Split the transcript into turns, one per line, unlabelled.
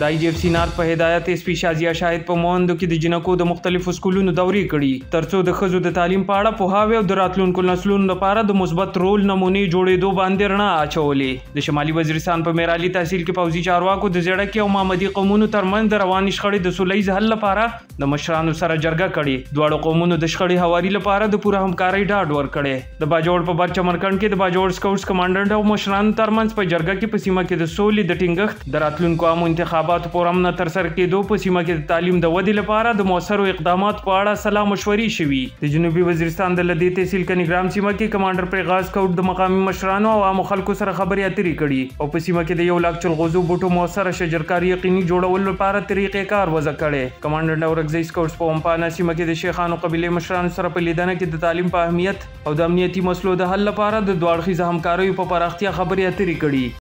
د IGF سینار په هدایت SP شازیه شاهد په موندو کې د جنکو د مختلفو سکولونو دورې کړي ترڅو د ښځو د تعلیم په اړه پوهاوی او د راتلونکو نسلونو لپاره د مثبت رول نمونې جوړېدو باندې رڼا اچولې. د شمالي وزیرستان په میرالي تحصیل کې پوځي چارواکو د زیړکي او مامدي قومونو ترمنځ د روانې شخړې د سولیز حل لپاره د مشرانو سره جرګه کړې. دواړو قومونو د شخړې هواري لپاره د پوره همکارۍ ډاډ ورکړی. د باجوړ په برچمرکند کې د باجوړ سکاوټس کمانډنټ او مشرانو ترمنځ په جرګه کې په سیمه کې د سولې د ټینګښت د راتلونکو عامو انتخاباتو پر امن ترسره کېدو په سیمه کې د تعلیم د ودې لپاره د مؤثرو اقداماتو په اړه سلا مشورې شوي. د جنوبي وزیرستان د لدې تحصیل کنیګرام سیمه کې کمانډر پیغاز سکاوټ د مقامي مشرانو او عامو خلکو سره خبرې اترې کړي او په سیمه کې د 1 لک چلغوزو بوټو مؤثره شجرکاري یقیني جوړولو لپاره طریقې کار وضع کړي. کمانډنټ اورکزی سکاوټس په امپانا سیمه کې د شیخانو قبیلې مشرانو سره په لیدنه کې د تعلیم په اهمیت او د امنیتي مسلو د حل لپاره د دوه اړخیزه همکاریو په پراختیا خبرې اترې کړي.